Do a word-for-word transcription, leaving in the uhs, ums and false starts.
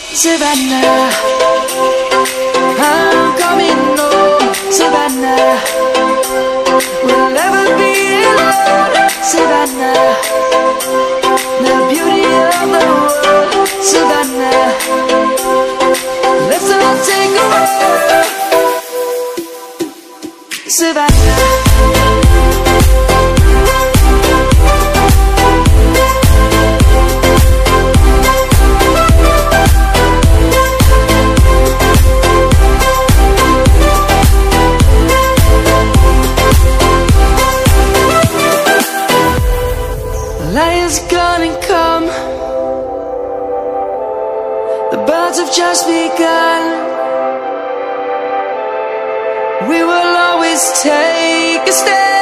Savannah, I'm coming home, Savannah. We'll never be alone, Savannah. The beauty of the world, Savannah. Let's all take a walk, Savannah. Lion's gonna come. The birds have just begun. We will always take a stand.